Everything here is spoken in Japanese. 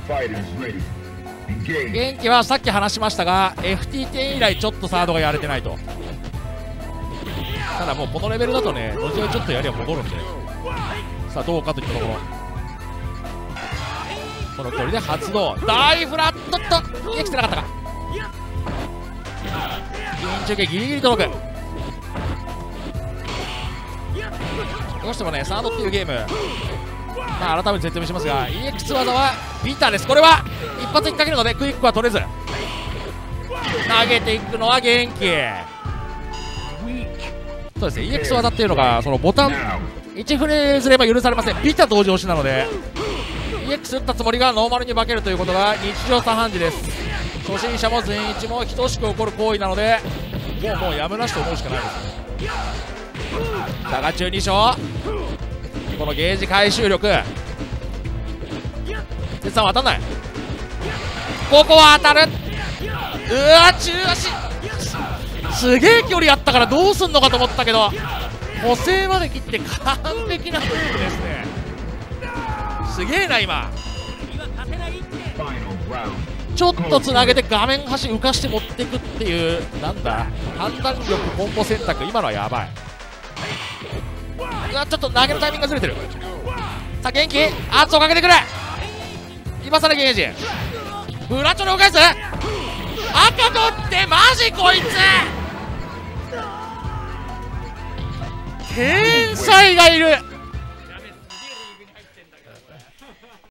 元気はさっき話しましたが FT10 以来ちょっとサードがやれてないと。ただもうこのレベルだとね後々ちょっとやりは戻るんで、さあどうかといったところ。この距離で発動、大フラットと生きてなかったか。緊中継ギリギリ届く。どうしてもねサードっていうゲーム、まあ改めて説明しますが EX 技はビターです。これは一発にかけるのでクイックは取れず、投げていくのは元気。そうですね EX 技っていうのがそのボタン1フレすれば許されません。ビタ同時押しなので EX 打ったつもりがノーマルに化けるということが日常茶飯事です。初心者も全一も等しく起こる行為なのでもうやむなしと思うしかないです。だが中2勝、このゲージ回収力、鉄さんは当たんない。ここは当たる。うわ中足すげえ距離あったからどうすんのかと思ったけど補正まで切って完璧なムーブですね。すげえな。今ちょっとつなげて画面端浮かして持っていくっていう、なんだ判断力コンボ選択、今のはやばい。うわちょっと投げるタイミングがずれてる。さあ元気圧をかけてくる。今更ゲージブラチョで返す。赤取ってマジこいつ天才がいる。